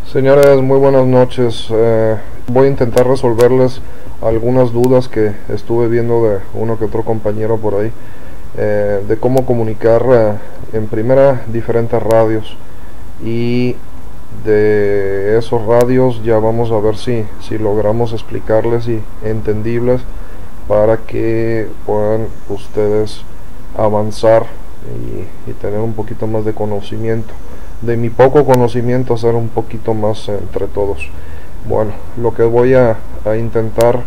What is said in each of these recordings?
Señores, muy buenas noches. Voy a intentar resolverles algunas dudas que estuve viendo de uno que otro compañero por ahí, de cómo comunicar en primera diferentes radios, y de esos radios ya vamos a ver si logramos explicarles y entendibles para que puedan ustedes avanzar y tener un poquito más de conocimiento. De mi poco conocimiento, hacer un poquito más entre todos. Bueno, lo que voy a intentar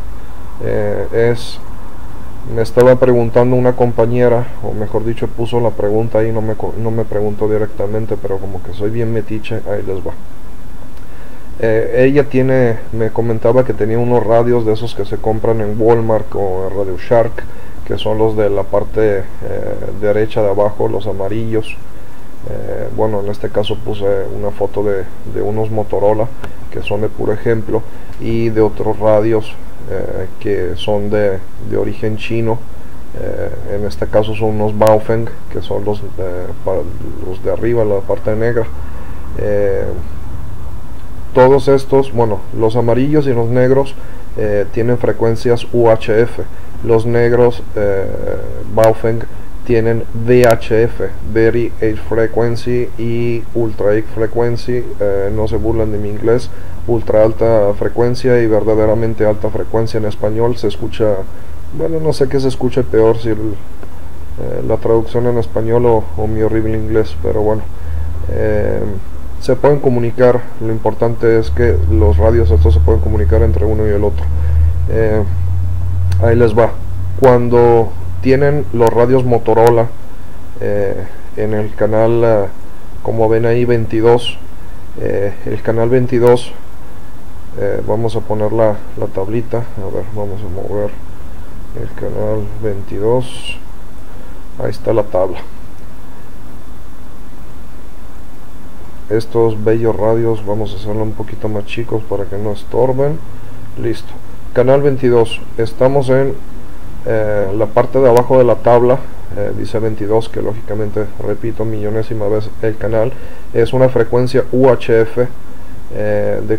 me estaba preguntando una compañera, o mejor dicho, puso la pregunta ahí, no me preguntó directamente, pero como que soy bien metiche, ahí les va. Ella me comentaba que tenía unos radios de esos que se compran en Walmart o en Radio Shark, que son los de la parte derecha de abajo, los amarillos. Bueno, en este caso puse una foto de unos Motorola que son de puro ejemplo, y de otros radios que son de origen chino. En este caso son unos Baofeng, que son los de arriba, la parte negra. Todos estos, bueno, los amarillos y los negros tienen frecuencias UHF. Los negros Baofeng tienen VHF, Very High Frequency, y Ultra High Frequency. No se burlen de mi inglés. Ultra alta frecuencia y verdaderamente alta frecuencia en español se escucha, bueno, no sé qué se escucha peor, si la traducción en español o mi horrible inglés, pero bueno, se pueden comunicar. Lo importante es que los radios estos se pueden comunicar entre uno y el otro. Ahí les va. Cuando tienen los radios Motorola en el canal, como ven ahí, 22, el canal 22, vamos a poner la tablita, a ver, vamos a mover el canal 22, ahí está la tabla. Estos bellos radios vamos a hacerlo un poquito más chicos para que no estorben. Listo, canal 22, estamos en la parte de abajo de la tabla. Dice 22, que lógicamente, repito millonésima vez, el canal es una frecuencia UHF de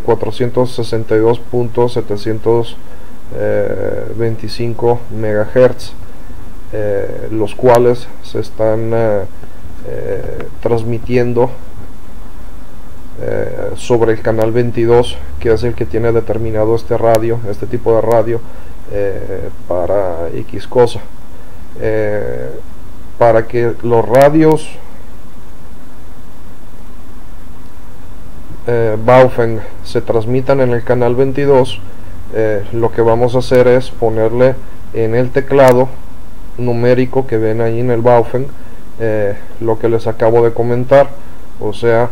462.725 MHz, los cuales se están transmitiendo sobre el canal 22, que es el que tiene determinado este tipo de radio para X cosa. Para que los radios Baofeng se transmitan en el canal 22, lo que vamos a hacer es ponerle en el teclado numérico que ven ahí en el Baofeng lo que les acabo de comentar, o sea,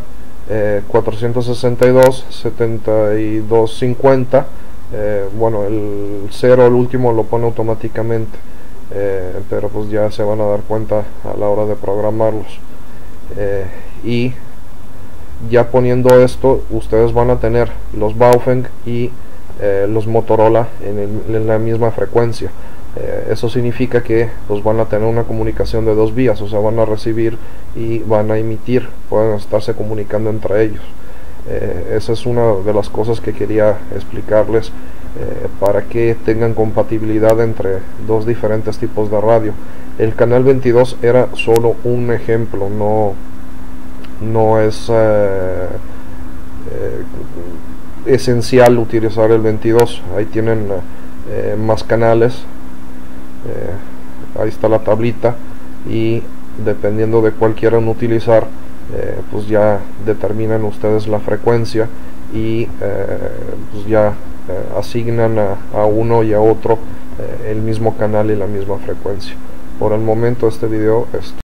462, 7250. Bueno, el 0, el último, lo pone automáticamente, pero pues ya se van a dar cuenta a la hora de programarlos. Y ya poniendo esto, ustedes van a tener los Baofeng y los Motorola en la misma frecuencia. Eso significa que pues van a tener una comunicación de dos vías, o sea, van a recibir y van a emitir, pueden estarse comunicando entre ellos. Esa es una de las cosas que quería explicarles, para que tengan compatibilidad entre dos diferentes tipos de radio. El canal 22 era solo un ejemplo, no es esencial utilizar el 22. Ahí tienen más canales. Ahí está la tablita, y dependiendo de cuál quieran utilizar, pues ya determinan ustedes la frecuencia y pues ya asignan a uno y a otro el mismo canal y la misma frecuencia. Por el momento este video es